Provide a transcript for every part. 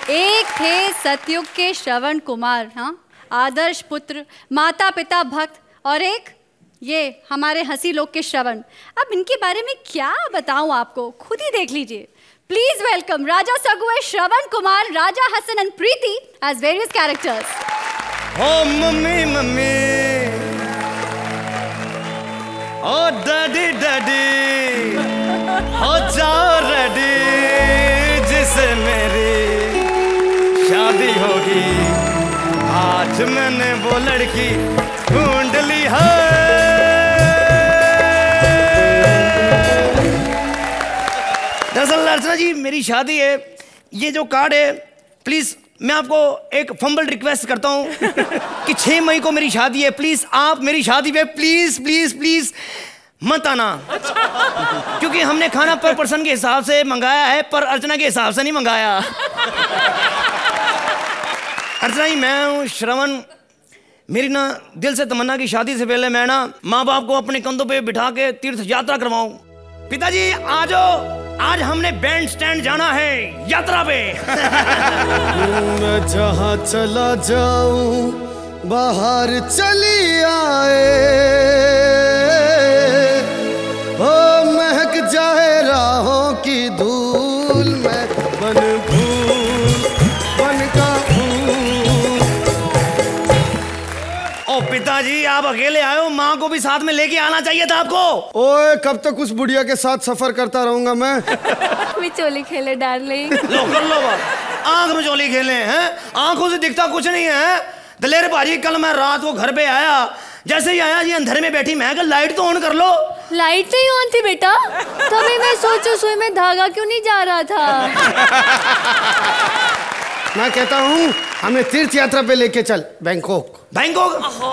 एक थे सतयुग के श्रवण कुमार, हाँ, आदर्श पुत्र, माता पिता भक्त, और एक ये हमारे हंसी लोग के श्रवण। अब इनके बारे में क्या बताऊं आपको, खुद ही देख लीजिए। प्लीज वेलकम राजा सगुए Shravan Kumar, Raja Hasan and Preeti as various characters. Oh mummy mummy, oh daddy daddy, हो जाओ रेडी, जिसे मेरी शादी होगी, आज मैंने वो लड़की ढूंढ ली है। दरअसल अर्चना जी मेरी शादी है, ये जो कार्ड है प्लीज मैं आपको एक फंबल रिक्वेस्ट करता हूँ कि 6 मई को मेरी शादी है, प्लीज आप मेरी शादी पे प्लीज प्लीज प्लीज मत आना। क्योंकि हमने खाना पर पर्सन के हिसाब से मंगाया है, पर अर्चना के हिसाब से नहीं मंगाया। अर्चना जी मैं हूँ श्रवण, मेरी ना दिल से तमन्ना की शादी से पहले मैं ना माँ बाप को अपने कंधों पे बिठा के तीर्थ यात्रा करवाऊं। पिताजी आ जाओ, आज हमने बैंड स्टैंड जाना है यात्रा पे। मैं जहाँ चला जाऊं बाहर चली आए, ओ महक जाए राहों की धूल, मैं बन फूल बन का फूल। ओ पिताजी आप अकेले आए हो, माँ को भी साथ में लेके आना चाहिए था आपको। ओए कब तक उस बुढ़िया के साथ सफर करता रहूंगा मैं। भी चोली खेले डार्लिंग। लो कर लो बात, आंख में चोली खेले हैं, आंखों से दिखता कुछ नहीं है। दलेर भाजी कल मैं रात को घर पे आया, जैसे ही आया जी अंधेरे में बैठी, मैं कहा लाइट तो ऑन कर लो। लाइट नहीं ऑन थी बेटा, तभी मैं सोचू सुई में धागा क्यों नहीं जा रहा था। मैं कहता हूँ हमें तीर्थ यात्रा पे लेके चल, बैंकॉक। बैंकॉक?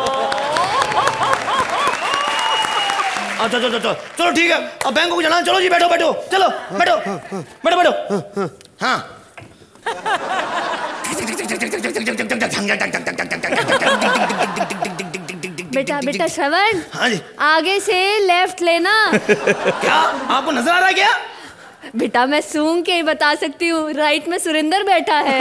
अच्छा चलो चलो चलो ठीक है, अब बैंकॉक जाना, चलो जी बैठो बैठो, चलो बैठो बैठो बैठो। हाँ बेटा बेटा श्रवण, हाँ जी, आगे से लेफ्ट लेना। क्या आपको नजर आ रहा है क्या? बेटा मैं सूंघ के ही बता सकती हूँ, राइट में सुरेंद्र बैठा है।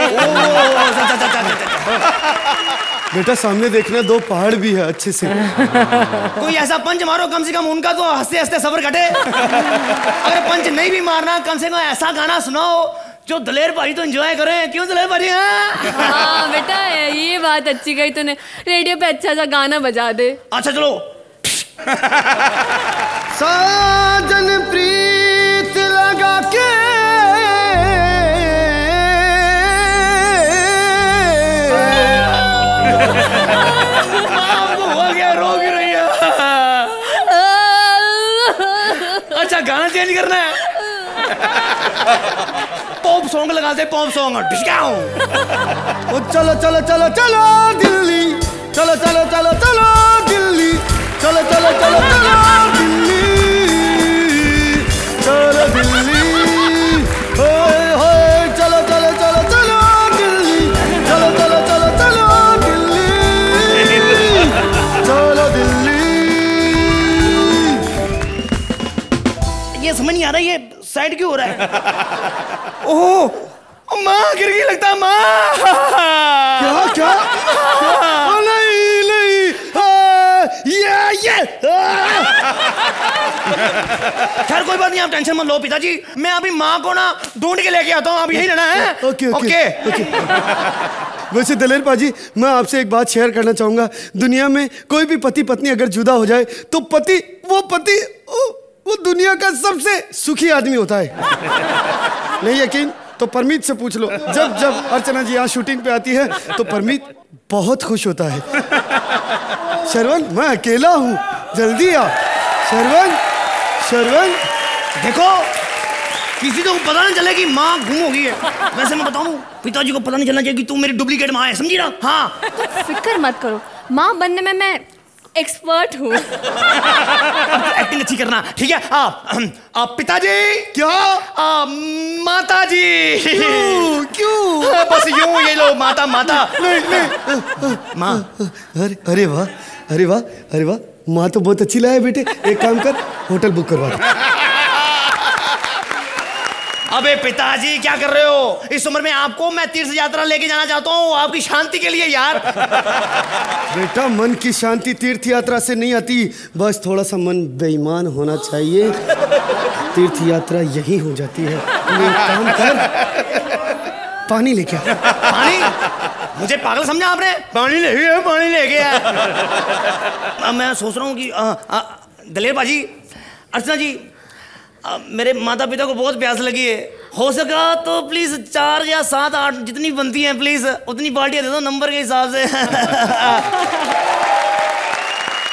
बेटा सामने देखना 2 पहाड़ भी है अच्छे से। कोई ऐसा पंच मारो कम से कम उनका तो हंसते हंसते सफर कटे। अगर पंच नहीं भी मारना, कम से कम ऐसा गाना सुनाओ जो दलेर भाई तो एंजॉय करें। क्यों दलेर भाई? हाँ बेटा ये बात अच्छी कही तूने, रेडियो पे अच्छा सा गाना बजा दे। अच्छा चलो। साजन प्रीत लगा के आपको हो गया, रो क्यों रही है? अच्छा गाना चेंज करना है, पॉप सॉन्ग लगाते, पॉप सॉन्ग। चलो चलो चलो चलो दिल्ली, चलो चलो चलो चलो दिल्ली, चलो चलो चलो चलो दिल्ली, चलो दिल्ली, होए होए, चलो चलो चलो चलो दिल्ली, चलो चलो चलो चलो दिल्ली, चलो दिल्ली। ये समझ नहीं आ रहा ये साइड क्यों हो रहा है? ओह माँ गिर गई लगता है। माँ क्या क्या? ओ नहीं नहीं, ये खैर कोई बात नहीं, आप टेंशन मत लो पिताजी, मैं अभी माँ को ना ढूंढ के लेके आता हूँ। आप यही रहना है? Okay okay okay. वैसे दलेर पाजी मैं आपसे एक बात शेयर करना चाहूंगा, दुनिया में कोई भी पति पत्नी अगर जुदा हो जाए तो पति वो दुनिया का सबसे सुखी आदमी होता है। नहीं यकीन तो परमीत से पूछ लो, जब जब अर्चना जी यहाँ शूटिंग पे आती है तो परमीत बहुत खुश होता है। श्रवण मैं अकेला हूँ, जल्दी आ। श्रवण श्रवण देखो किसी को पता नहीं चले कि माँ गुम हो गई है। वैसे मैं बताऊँ पिताजी को पता नहीं चलना चाहिए कि तू मेरी डुप्लीकेट माँ है, समझी ना? हाँ फिक्र मत करो, माँ बनने में मैं एक्सपर्ट हूँ। एक्टिंग अच्छी करना, ठीक है? आप पिताजी। क्या? माता जी। क्यों? बस यूं ये लो माता माता। नहीं नहीं माँ। अरे वाह अरे वाह अरे वाह, माँ तो बहुत अच्छी लाया बेटे। एक काम कर, होटल बुक करवा दे। अबे पिताजी क्या कर रहे हो? इस उम्र में आपको मैं तीर्थ यात्रा लेके जाना चाहता हूँ, आपकी शांति के लिए यार। बेटा, मन की शांति तीर्थ यात्रा से नहीं आती, बस थोड़ा सा मन बेईमान होना चाहिए, तीर्थ यात्रा यही हो जाती है। एक काम कर, पानी लेके आ। पानी? मुझे पागल समझा आपने? पानी लेके आ। अब मैं सोच रहा हूँ कि दलेर बाजी, अर्चना जी, मेरे माता पिता को बहुत प्यास लगी है, हो सका तो प्लीज 4 या 7 8 जितनी बनती हैं प्लीज उतनी बाल्टियाँ दे दो नंबर के हिसाब से।